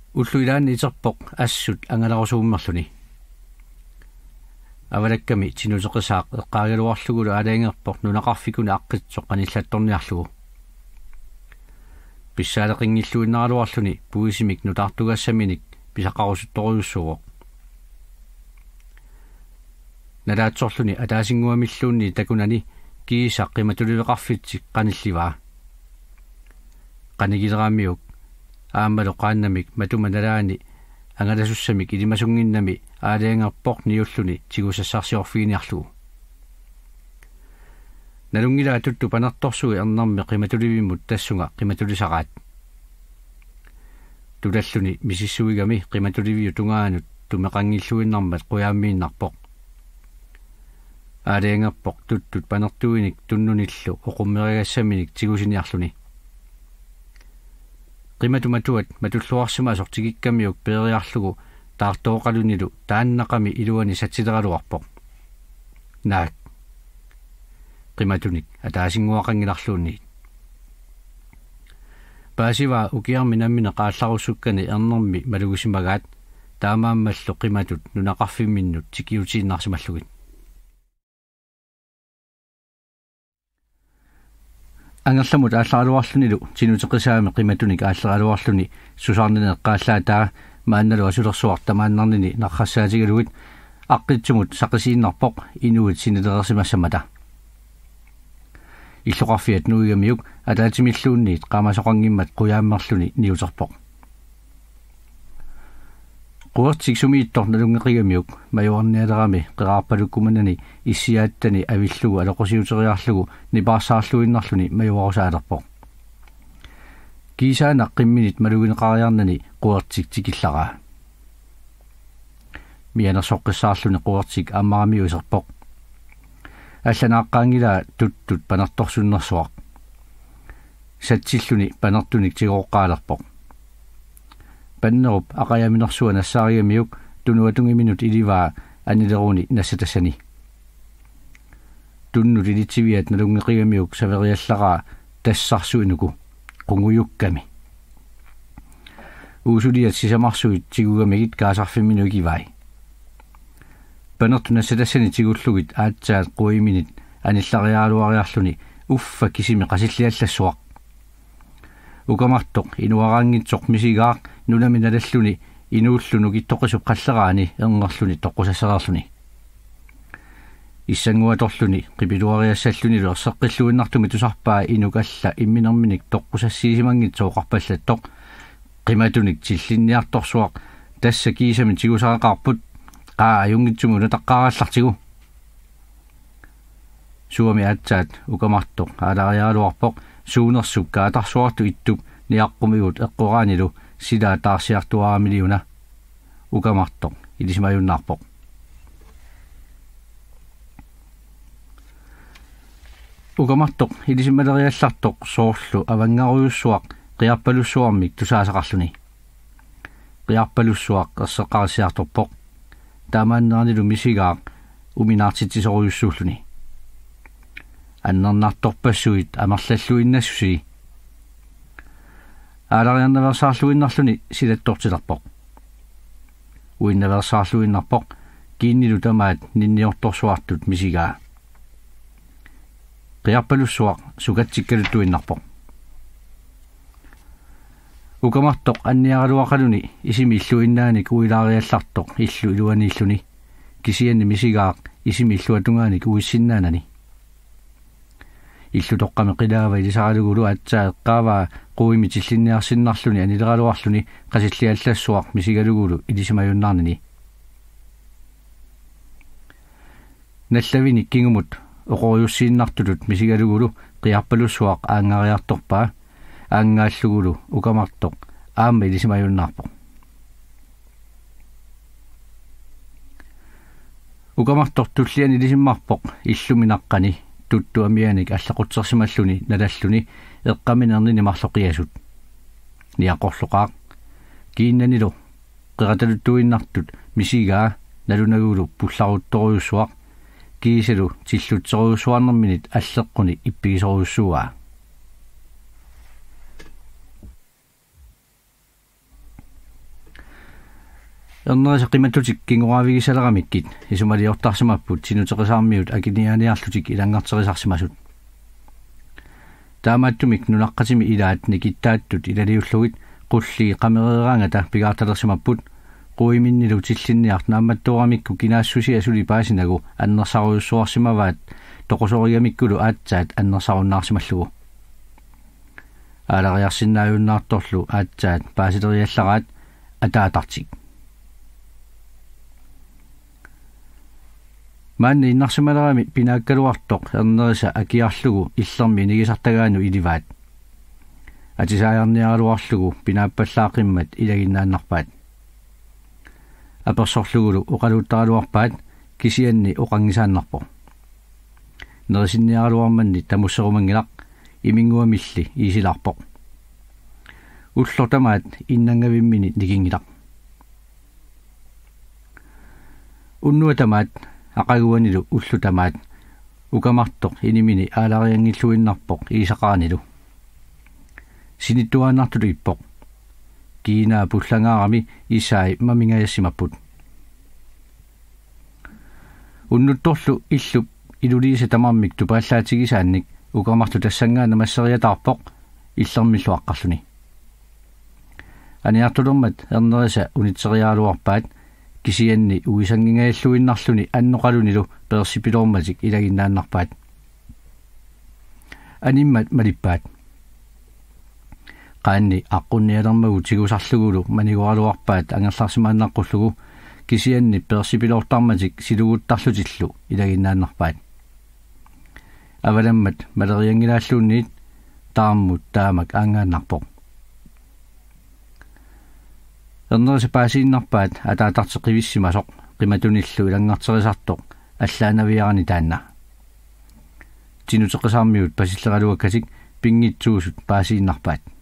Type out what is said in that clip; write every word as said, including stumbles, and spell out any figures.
уллуилаани итерпоq ассут ангаларусууммерлүни авалакками тинутеқисаақ эққаагалуарлугулу алаангерпоq нунақарфикуна аққитсоq аниллатторниарлугу писсаалеқингиллуиннаалуарлүни пуисимик нутаартугассаминик писақарусутторуйуссуго налаатсорлүни атаасингуамиллуунни такунани киисақ қиматулилеқарфитсик қанилливаа qanigileraamiuk aammalu qaannamik matumanalaani angalassussamik ilimasunnginnami aaliangerpoq niulluni tigusassarsiorfiiniarlugu nalungila tuttu panartorsugi ernermi qimatulivimut tassunga qimatulisaqaat tulalluni misissuigami qimatuliviu tungaanut tumeqangilluinnarmat quyaammiinnarpoq aaliangerpoq tuttut panertuinik tunnunillu oqummerigassaminik tigusiniarluni qimatumatuat matulluarsima sortigikkamiuk peeriarlugu taartooqalunilu taannaqami iluani satsileraluarpoq naak qimatunik ataasinguaqangilarluunni paasiva ukiarmi nammina qaallarussukkani ernermi malugusimagaat taamaammallu qimatut nunaqarfimminnut tikiutiinnaarsimallugit angerlamut aallarluarlunilu tinuteqisaami qimatunik aallarluarluni susarnine eqqaallaata maannalu asulersuarta maannarnini narrassaatigaluit aqqitsumut saqisiinnarpoq inuit sinilersimassamata illoqarfiat nuigamiuk ataatimilluunniit qaamasoqangimmat quyaammerluni niuterpoq quertik sumiittor nalungeqigamiuk majuarnialerami qeraarpalukkumanani issiaattani avillugu aloqosiuteriarlugu nipaarsaarluinnarluni majuarusaalerpoq kiisaanaq qimminit malugineqariarnani quertik tikillaraa mianersoqqissaarluni quertik ammaramiuserpoq алланааqqaangila tuttut panertorsunnersuaq satsilluni panertunik tigooqqaalerpoq pannerup aqayaminersuan assaariamiuk tunuatungiminut ilivaa anileruni nassatassani tunnut ilitiviat nalungeqigamiuk saveriallaraa tassarsuinuku qungujukkami uusuliat sisamarsuit tigugamigit kaasarfimminuikivai panertu nassatassani tigullugit aatsaat quiminit anillariaaluariarluni uffa kisimi qasilliallassuaq ukamartoq inuaraangitsoq misigaaq nunaminalalluni inuullunuk ittoqisup qalleraani ernerluni toqqusassererluni issanguatorluni qipiluariassalluni luerseqqilluinnartumi tusarpaa inukalla imminerminik toqqusassiisimangitsoqarpallattoq qimatunik tillinniartorsuaq tassa kiisamin tigusaaqarput qaa ajungitsumu unataqqaarallartigu suami atsaat ukamartoq alariaaluarpoq suunersuk kaatarsuartu ittup niaqqumigut eqqoraanilu sida taarsiartuaramiliuna ukamartoq ilismayunnaarpoq ukamartoq ilisimaleriallartoq soorlu avangaruyussuaq qiarpalussuarmik tusaasaqarluni qiarpalussuaq erseqqarisiartorpoq taamaannernilu misigaaq uminaartittisoruyussuulluni аннернартторпассуит амерллаллуиннассуси аалариарнаверсаарлуиннарлуни силаттортилерпоq уиннаверсаарлуиннарпоq kiinnilu tamaat ninniortorsuartut misigaa qiarpalussuaq sukatsikkалуттуиннарpoq ukamartoq anniaraluaqaluni isimi illuinnaanik uilaariallartoq illu iluaniilluni kisianni misigaaq isimi illuatungaanik uissinnaanani illutoqqami qilaava ilisaralugulu atsaa eqqaavaa quimitillinniarsinnarluni anileraluarluni qasilliallassuaq misigalugulu ilisimayunnaarnini nallavini kingumut oqoriussiinnartulut misigalugulu qiarpalussuaq aangariartorpaa aangaaallugulu ukamartoq aamma ilisimayunnaarpoq ukamartoq tulliani ilisimmarpoq illuminaqqani tuttu amianik allaqutsersimalluni nalalluni eqqaminerni marloqiasut niaqorluqaaq kiinnanilu qirataluttuinnartut misigaa nalunagulu pullaruttoruyussuaq kiisalu tillutseruyussuarnerminit alleqquni ippigisoruyussuaa ernerisa qimattutik kinguavigisalaqamikkit isumaliortarsimapput sinuteqisarmiut akinianiarlutik ilangarterisarsimasut taamaattumik nunaqqatimi ilaat nikittaattut ilaliullugit qulli qamereraangata pigaartalersimapput quiminnilu tillinniart naammattuuramikku kinaassusi asuli paasinagu annersaruussuarsimavaat toqusoriamikkulu aatsaat annersarunnaarsimallugu aalariarsinnaajunnaartorlu aatsaat paasileriallaraat ataatartik maanni innarsimalerami pinaakkaluartoq ernerisa akiarlugu illermi nigisartagaanu ilivaat atisaajarniaraluarlugu pinaappallaaqimmat ilaginnaannarpaat apersorlugulu uqaluuttaraluarpaat kisianni uqangisaannarpo nerisinniaraluarmanni tamusserumangilaq iminguamilli iisilarpoq ullortamaat innangavimmini nikingilaq unnuatamaat aqaguanilu ullutamaat ukamartoq inimini aalariangilluinnarpoq iisaqaanilu sinittuaannartulu ippoq kiinaa pullangaarami isaai mamingayassimapput unnuttorlu illup iluliisa tamarmik tupaallaatigisaannik ukamartu tassangaana masseriataarpoq illermillu aqqarluni aniartulermat ernerisa unitseriaaluarpaat kisianni uisangingailluinnarluni annoqalunilu persipiloormatik ilaginnaannarpaat animmat malippaat qaanni aqunnialermagu tigusarlugulu manigualuarpaat angerlarsimaannaqqullugu kisianni persipiloortarmatik siluguttarlutillu ilaginnaannarpaat avalammat maleriangilaalluunniit taammut taamak aangaannarpoq ernerisa paasiinnarpaat ataatarteqivissimasoq qimatunillu ilangarterisartoq аллаанаviarani таанна тинутеққисаармиут пасиллералуаккатик пингитсуусут паасииннарпаат